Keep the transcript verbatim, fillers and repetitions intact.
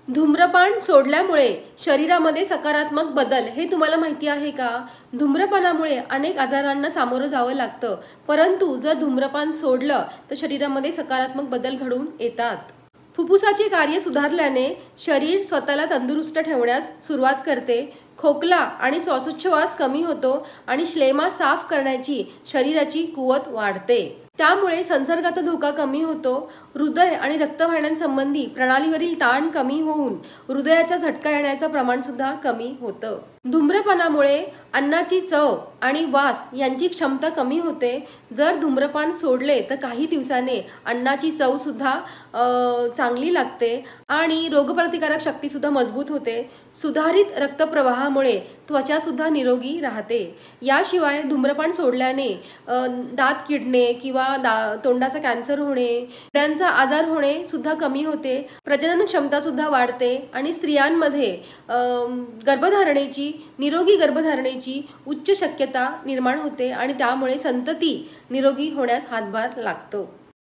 धूम्रपान सोडल्यामुळे शरीरामध्ये सकारात्मक बदल हे तुम्हाला माहिती आहे का? धूम्रपानामुळे अनेक आजारांना सामोरं जावं लागतं, परंतु जर धूम्रपान सोडलं तर शरीरामध्ये सकारात्मक बदल घडून येतात. फुफ्फुसाचे कार्य सुधारल्याने शरीर स्वतःला तंदुरुस्त ठेवण्यास सुरुवात करते. खोकला आणि श्वासोच्छवास कमी होतो आणि श्लेमा साफ करण्याची शरीराची कुवत वाढते. त्यामुळे संसर्गाचा धोका कमी होतो. हृदय आणि रक्तवाहिन्यांसंबंधी प्रणालीवरील ताण कमी होऊन हृदयाचा झटका येण्याचं प्रमाण सुद्धा कमी होतं. धूम्रपानामुळे अन्नाची चव आणि वास यांची क्षमता कमी होते. जर धूम्रपान सोडले तर काही दिवसाने अन्नाची चव सुद्धा चांगली लागते आणि रोगप्रतिकारक शक्ती सुद्धा मजबूत होते. सुधारित रक्तप्रवाहामुळे त्वचा सुद्धा निरोगी राहते. याशिवाय धूम्रपान सोडल्याने दात किडणे किंवा दा तोंडाचा कॅन्सर होणे, डोळ्यांचा आजार होणे सुद्धा कमी होते. प्रजनन क्षमता सुद्धा वाढते आणि स्त्रियांमध्ये गर्भधारणेची निरोगी गर्भधारणेची उच्च शक्यता निर्माण होते आणि त्यामुळे संतती निरोगी होण्यास हातभार लागतो.